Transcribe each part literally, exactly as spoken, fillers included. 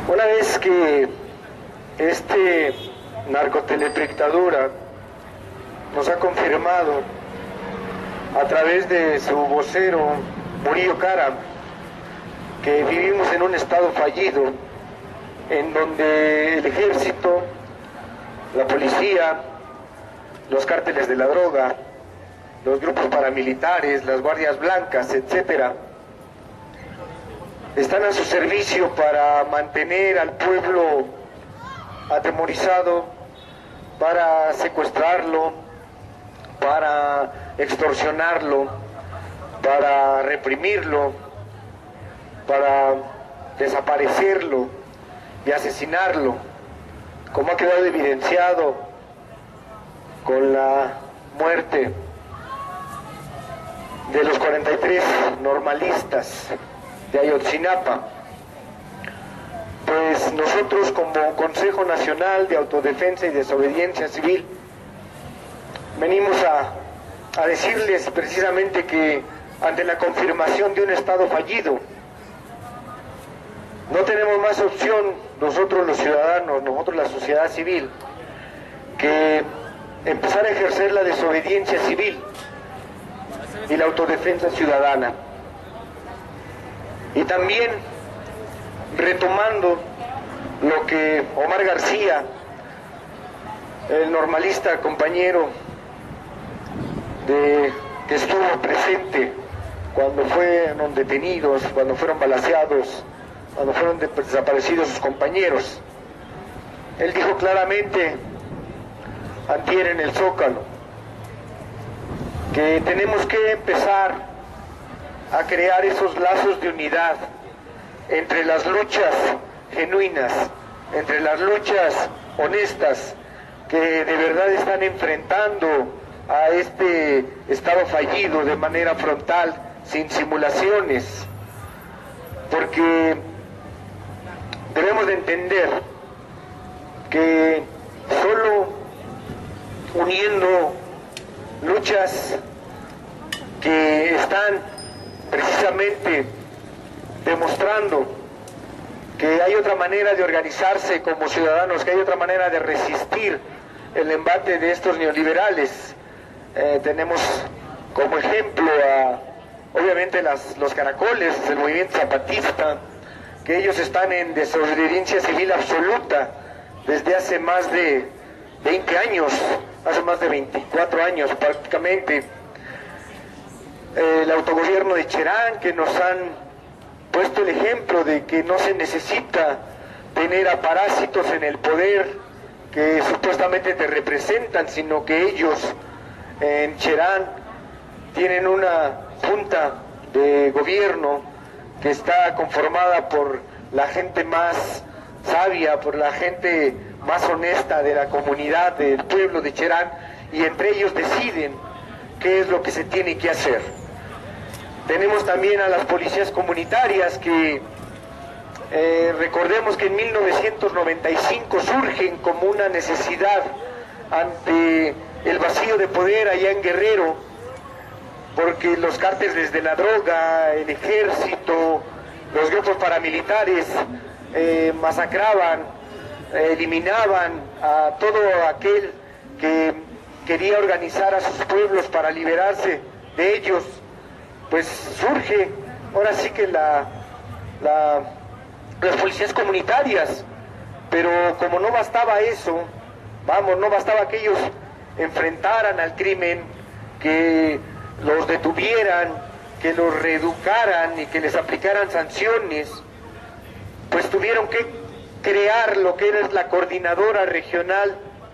Una vez que este narcoteledictadura nos ha confirmado a través de su vocero Murillo Karam que vivimos en un estado fallido, en donde el ejército, la policía, los cárteles de la droga, los grupos paramilitares, las guardias blancas, etcétera, están a su servicio para mantener al pueblo atemorizado, para secuestrarlo, para extorsionarlo, para reprimirlo, para desaparecerlo y asesinarlo, como ha quedado evidenciado con la muerte de los cuarenta y tres normalistas de Ayotzinapa. Pues nosotros, como Consejo Nacional de Autodefensa y Desobediencia Civil, venimos a, a decirles precisamente que ante la confirmación de un Estado fallido, no tenemos más opción, nosotros los ciudadanos, nosotros la sociedad civil, que empezar a ejercer la desobediencia civil y la autodefensa ciudadana. Y también retomando lo que Omar García, el normalista compañero de, que estuvo presente cuando fueron detenidos, cuando fueron balaceados, cuando fueron desaparecidos sus compañeros, él dijo claramente antier en el Zócalo que tenemos que empezar a crear esos lazos de unidad entre las luchas genuinas, entre las luchas honestas que de verdad están enfrentando a este Estado fallido de manera frontal, sin simulaciones, porque debemos de entender que solo uniendo luchas que están precisamente demostrando que hay otra manera de organizarse como ciudadanos, que hay otra manera de resistir el embate de estos neoliberales. Eh, tenemos como ejemplo a, obviamente, las, los caracoles, el movimiento zapatista, que ellos están en desobediencia civil absoluta desde hace más de veinte años, hace más de veinticuatro años prácticamente. El autogobierno de Cherán, que nos han puesto el ejemplo de que no se necesita tener a parásitos en el poder que supuestamente te representan, sino que ellos en Cherán tienen una junta de gobierno que está conformada por la gente más sabia, por la gente más honesta de la comunidad, del pueblo de Cherán, y entre ellos deciden qué es lo que se tiene que hacer. Tenemos también a las policías comunitarias que eh, recordemos que en mil novecientos noventa y cinco surgen como una necesidad ante el vacío de poder allá en Guerrero, porque los cárteles de la droga, el ejército, los grupos paramilitares eh, masacraban, eh, eliminaban a todo aquel que quería organizar a sus pueblos para liberarse de ellos. Pues surge ahora sí que la, la, las policías comunitarias, pero como no bastaba eso, vamos, no bastaba que ellos enfrentaran al crimen, que los detuvieran, que los reeducaran y que les aplicaran sanciones, pues tuvieron que crear lo que era la coordinadora regional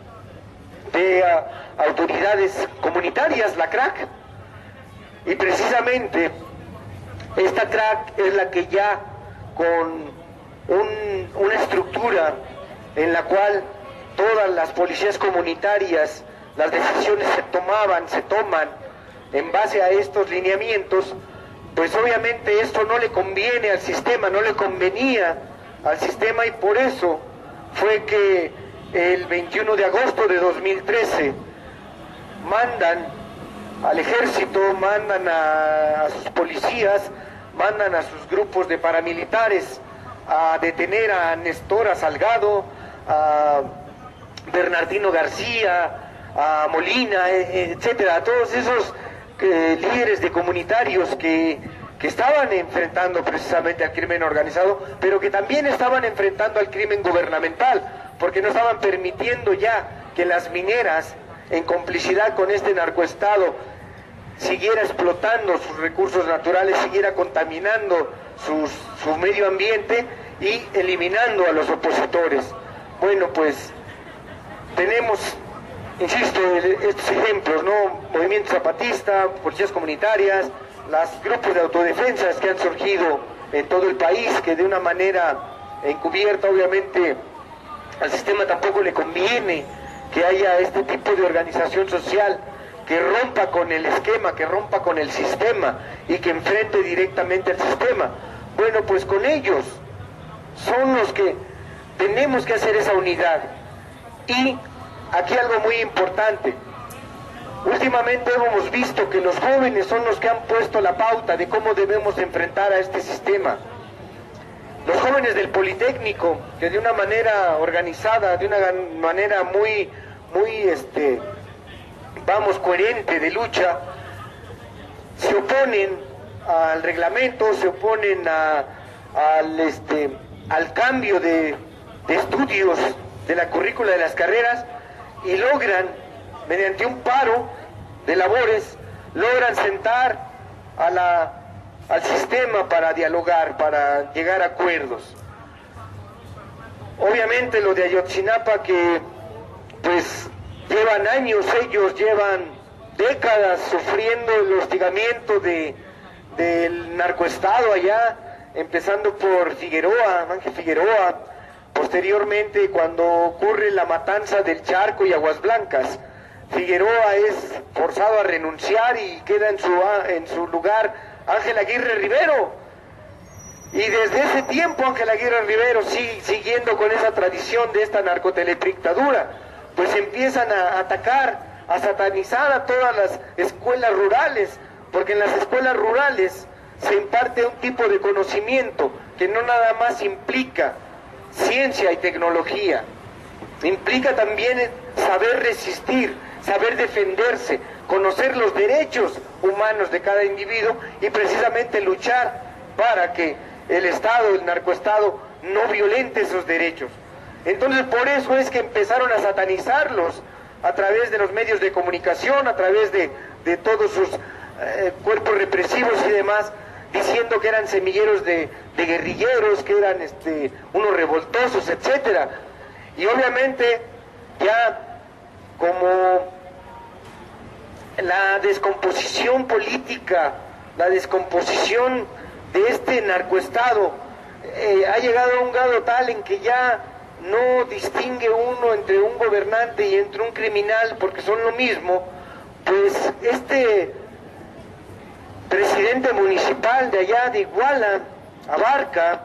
de uh, autoridades comunitarias, la C R A C. Y precisamente esta C R A C es la que ya con un, una estructura en la cual todas las policías comunitarias, las decisiones se tomaban, se toman en base a estos lineamientos, pues obviamente esto no le conviene al sistema, no le convenía al sistema, y por eso fue que el veintiuno de agosto de dos mil trece mandan al ejército, mandan a, a sus policías, mandan a sus grupos de paramilitares a detener a Nestora Salgado, a Bernardino García, a Molina, etcétera, a todos esos eh, líderes de comunitarios que, que estaban enfrentando precisamente al crimen organizado, pero que también estaban enfrentando al crimen gubernamental, porque no estaban permitiendo ya que las mineras, en complicidad con este narcoestado, siguiera explotando sus recursos naturales, siguiera contaminando sus, su medio ambiente y eliminando a los opositores. Bueno, pues tenemos, insisto, estos ejemplos, ¿no? Movimiento Zapatista, policías comunitarias, los grupos de autodefensas que han surgido en todo el país, que de una manera encubierta, obviamente, al sistema tampoco le conviene que haya este tipo de organización social que rompa con el esquema, que rompa con el sistema y que enfrente directamente al sistema. Bueno, pues con ellos son los que tenemos que hacer esa unidad. Y aquí algo muy importante. Últimamente hemos visto que los jóvenes son los que han puesto la pauta de cómo debemos enfrentar a este sistema. Los jóvenes del Politécnico, que de una manera organizada, de una manera muy, muy, este, vamos, coherente de lucha, se oponen al reglamento, se oponen a, al, este, al cambio de, de estudios de la currícula de las carreras y logran, mediante un paro de labores, logran sentar a la, al sistema para dialogar, para llegar a acuerdos. Obviamente lo de Ayotzinapa, que pues llevan años, ellos llevan décadas sufriendo el hostigamiento de, del narcoestado allá, empezando por Figueroa, Ángel Figueroa, posteriormente cuando ocurre la matanza del Charco y Aguas Blancas, Figueroa es forzado a renunciar y queda en su, en su lugar Ángel Aguirre Rivero. Y desde ese tiempo Ángel Aguirre Rivero sigue siguiendo con esa tradición de esta narcoteledictadura, pues empiezan a atacar, a satanizar a todas las escuelas rurales, porque en las escuelas rurales se imparte un tipo de conocimiento que no nada más implica ciencia y tecnología, implica también saber resistir, saber defenderse, conocer los derechos humanos de cada individuo y precisamente luchar para que el Estado, el narcoestado, no violente esos derechos. Entonces por eso es que empezaron a satanizarlos a través de los medios de comunicación, a través de, de todos sus eh, cuerpos represivos y demás, diciendo que eran semilleros de, de guerrilleros, que eran este, unos revoltosos, etcétera. Y obviamente ya como la descomposición política, la descomposición de este narcoestado eh, ha llegado a un grado tal en que ya no distingue uno entre un gobernante y entre un criminal, porque son lo mismo, pues este presidente municipal de allá de Iguala, Abarca,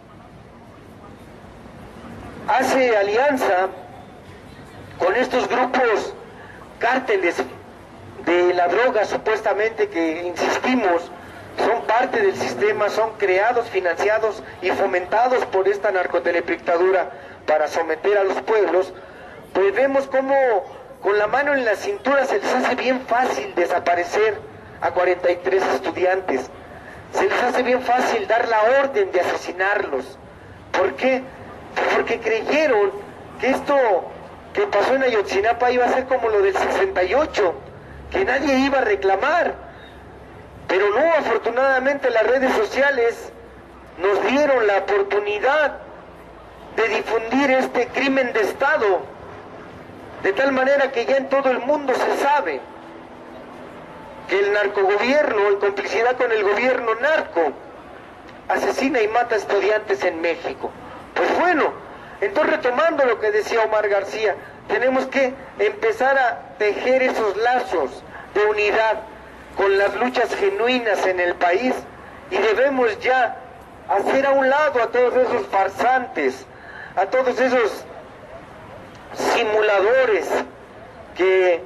hace alianza con estos grupos cárteles de la droga, supuestamente, que insistimos, son parte del sistema, son creados, financiados y fomentados por esta narcoteledictadura para someter a los pueblos. Pues vemos cómo con la mano en la cintura se les hace bien fácil desaparecer a cuarenta y tres estudiantes, se les hace bien fácil dar la orden de asesinarlos. ¿Por qué? Porque creyeron que esto que pasó en Ayotzinapa iba a ser como lo del sesenta y ocho, que nadie iba a reclamar. Pero no, afortunadamente las redes sociales nos dieron la oportunidad de difundir este crimen de Estado, de tal manera que ya en todo el mundo se sabe que el narcogobierno, en complicidad con el gobierno narco, asesina y mata estudiantes en México. Pues bueno, entonces retomando lo que decía Omar García, tenemos que empezar a tejer esos lazos de unidad con las luchas genuinas en el país y debemos ya hacer a un lado a todos esos farsantes, a todos esos simuladores que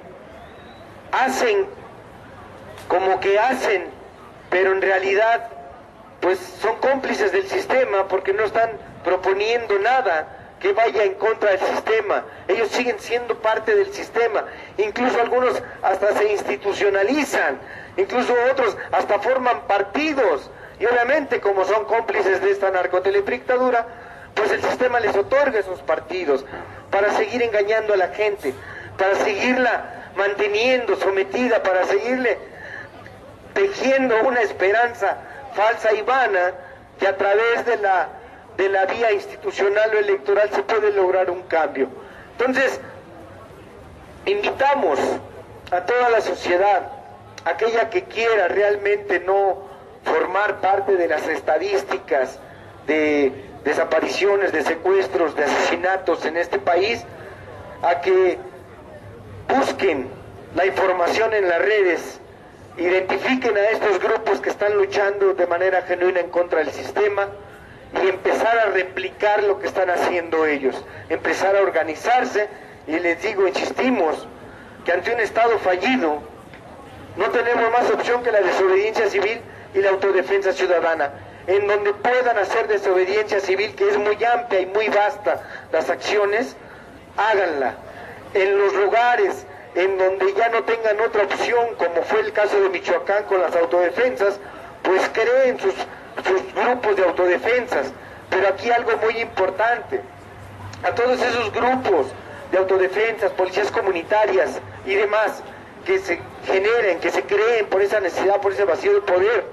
hacen como que hacen, pero en realidad pues son cómplices del sistema porque no están proponiendo nada que vaya en contra del sistema. Ellos siguen siendo parte del sistema, incluso algunos hasta se institucionalizan, incluso otros hasta forman partidos, y obviamente como son cómplices de esta narcoteledictadura, pues el sistema les otorga esos partidos para seguir engañando a la gente, para seguirla manteniendo sometida, para seguirle tejiendo una esperanza falsa y vana que a través de la de la vía institucional o electoral se puede lograr un cambio. Entonces, invitamos a toda la sociedad, aquella que quiera realmente no formar parte de las estadísticas de desapariciones, de secuestros, de asesinatos en este país, a que busquen la información en las redes, identifiquen a estos grupos que están luchando de manera genuina en contra del sistema, y empezar a replicar lo que están haciendo ellos, empezar a organizarse. Y les digo, insistimos, que ante un Estado fallido no tenemos más opción que la desobediencia civil y la autodefensa ciudadana, en donde puedan hacer desobediencia civil, que es muy amplia y muy vasta las acciones, háganla. En los lugares en donde ya no tengan otra opción, como fue el caso de Michoacán con las autodefensas, pues creen sus sus grupos de autodefensas. Pero aquí algo muy importante: a todos esos grupos de autodefensas, policías comunitarias y demás que se generen, que se creen por esa necesidad, por ese vacío de poder,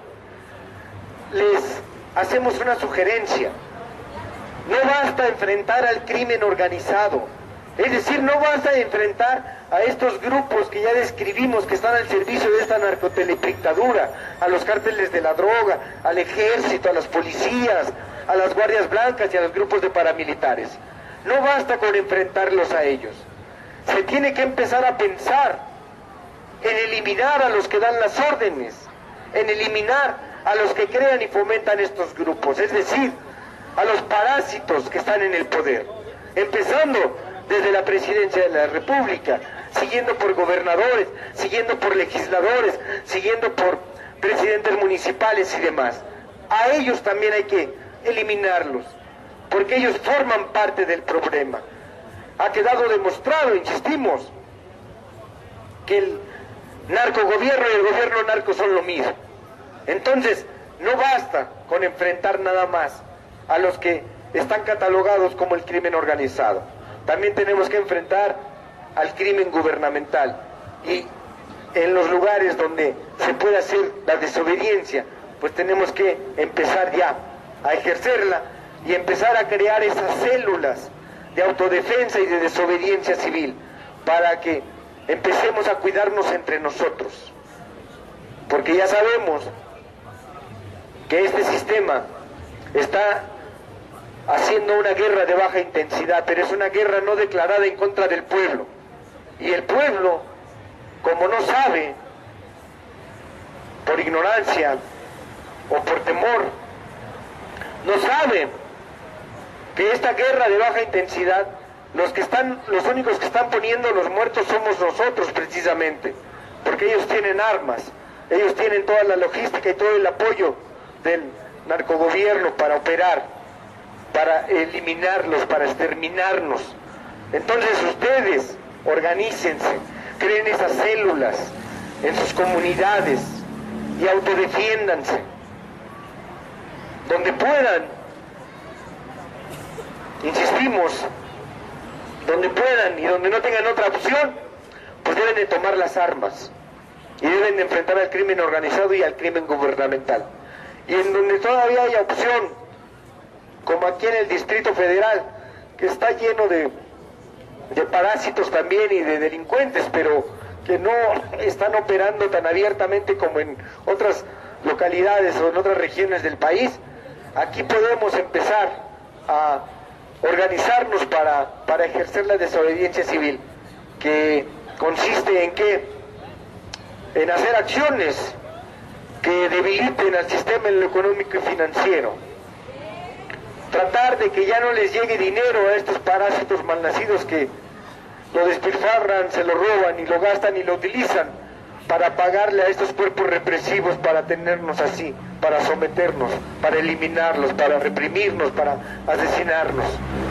les hacemos una sugerencia: no basta enfrentar al crimen organizado, es decir, no basta enfrentar a estos grupos que ya describimos, que están al servicio de esta narcoteledictadura, a los cárteles de la droga, al ejército, a las policías, a las guardias blancas y a los grupos de paramilitares. No basta con enfrentarlos a ellos. Se tiene que empezar a pensar en eliminar a los que dan las órdenes, en eliminar a los que crean y fomentan estos grupos, es decir, a los parásitos que están en el poder, empezando desde la presidencia de la República, siguiendo por gobernadores, siguiendo por legisladores, siguiendo por presidentes municipales y demás. A ellos también hay que eliminarlos, porque ellos forman parte del problema. Ha quedado demostrado, insistimos, que el narcogobierno y el gobierno narco son lo mismo. Entonces, no basta con enfrentar nada más a los que están catalogados como el crimen organizado. También tenemos que enfrentar al crimen gubernamental, y en los lugares donde se puede hacer la desobediencia, pues tenemos que empezar ya a ejercerla y empezar a crear esas células de autodefensa y de desobediencia civil, para que empecemos a cuidarnos entre nosotros, porque ya sabemos que este sistema está haciendo una guerra de baja intensidad, pero es una guerra no declarada en contra del pueblo. Y el pueblo, como no sabe, por ignorancia o por temor, no sabe que esta guerra de baja intensidad, los que están, los únicos que están poniendo los muertos somos nosotros precisamente, porque ellos tienen armas, ellos tienen toda la logística y todo el apoyo del narcogobierno para operar, para eliminarlos, para exterminarnos. Entonces ustedes organícense, creen esas células en sus comunidades y autodefiéndanse donde puedan. Insistimos, donde puedan y donde no tengan otra opción, pues deben de tomar las armas y deben de enfrentar al crimen organizado y al crimen gubernamental. Y en donde todavía haya opción, como aquí en el Distrito Federal, que está lleno de, de parásitos también y de delincuentes, pero que no están operando tan abiertamente como en otras localidades o en otras regiones del país, aquí podemos empezar a organizarnos para, para ejercer la desobediencia civil, que consiste en qué, en hacer acciones que debiliten al sistema en lo económico y financiero, tratar de que ya no les llegue dinero a estos parásitos malnacidos que lo despilfarran, se lo roban y lo gastan y lo utilizan para pagarle a estos cuerpos represivos para tenernos así. para someternos, para eliminarlos, para reprimirnos, para asesinarnos.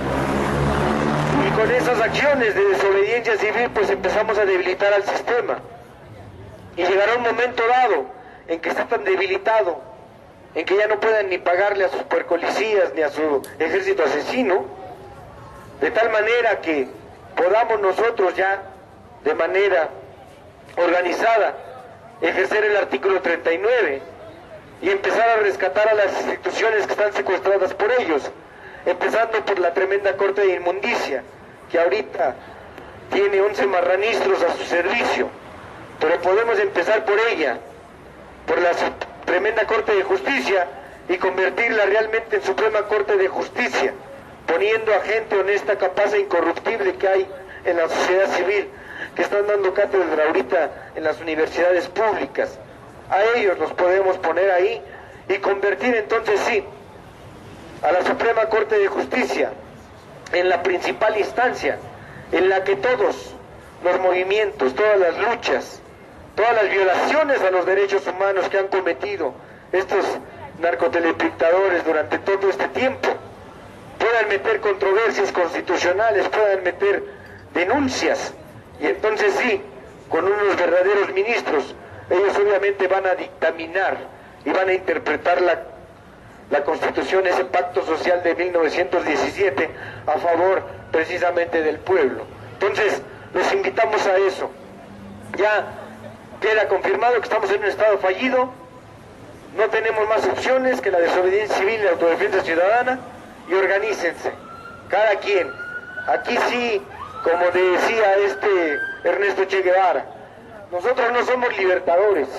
Y con esas acciones de desobediencia civil pues empezamos a debilitar al sistema. Y llegará un momento dado en que está tan debilitado, en que ya no puedan ni pagarle a sus puercolicías ni a su ejército asesino, de tal manera que podamos nosotros ya de manera organizada ejercer el artículo treinta y nueve y empezar a rescatar a las instituciones que están secuestradas por ellos, empezando por la tremenda Corte de Inmundicia, que ahorita tiene once marranistros a su servicio, pero podemos empezar por ella, por la tremenda Corte de Justicia, y convertirla realmente en Suprema Corte de Justicia, poniendo a gente honesta, capaz e incorruptible que hay en la sociedad civil, que están dando cátedra ahorita en las universidades públicas. A ellos los podemos poner ahí y convertir entonces sí a la Suprema Corte de Justicia en la principal instancia en la que todos los movimientos, todas las luchas, todas las violaciones a los derechos humanos que han cometido estos narcoteledictadores durante todo este tiempo puedan meter controversias constitucionales, puedan meter denuncias, y entonces sí, con unos verdaderos ministros, ellos obviamente van a dictaminar y van a interpretar la, la Constitución, ese pacto social de mil novecientos diecisiete, a favor precisamente del pueblo. Entonces, los invitamos a eso. Ya queda confirmado que estamos en un estado fallido, no tenemos más opciones que la desobediencia civil y la autodefensa ciudadana, y organícense, cada quien. Aquí sí, como decía este Ernesto Che Guevara, nosotros no somos libertadores,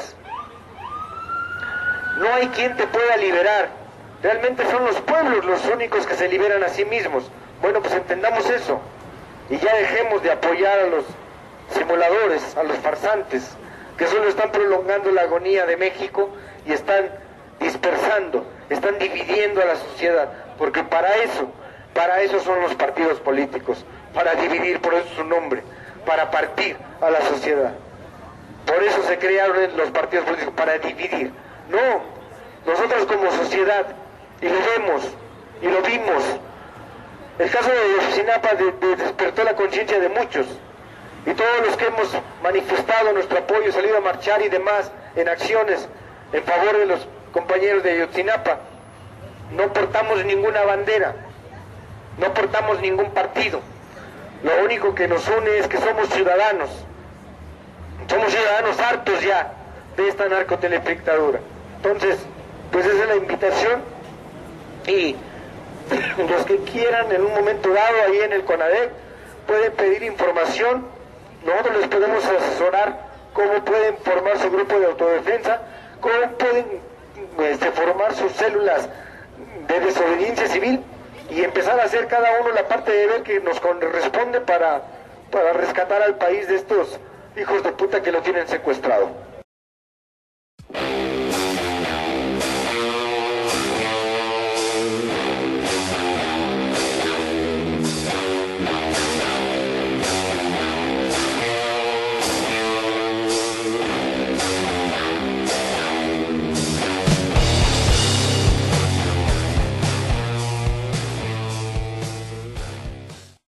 no hay quien te pueda liberar, realmente son los pueblos los únicos que se liberan a sí mismos. Bueno, pues entendamos eso, y ya dejemos de apoyar a los simuladores, a los farsantes, que solo están prolongando la agonía de México y están dispersando, están dividiendo a la sociedad, porque para eso, para eso son los partidos políticos, para dividir, por eso su nombre, para partir a la sociedad. Por eso se crearon los partidos políticos, para dividir. No, nosotros como sociedad, y lo vemos, y lo vimos, el caso de Ayotzinapa de, de despertó la conciencia de muchos, y todos los que hemos manifestado nuestro apoyo, salido a marchar y demás, en acciones en favor de los compañeros de Ayotzinapa, no portamos ninguna bandera, no portamos ningún partido. Lo único que nos une es que somos ciudadanos, somos ciudadanos hartos ya de esta narcoteledictadura. Entonces, pues esa es la invitación, y los que quieran en un momento dado ahí en el CONADEC pueden pedir información, nosotros les podemos asesorar cómo pueden formar su grupo de autodefensa, cómo pueden este, formar sus células de desobediencia civil y empezar a hacer cada uno la parte de deber que nos corresponde para, para rescatar al país de estos hijos de puta que lo tienen secuestrado.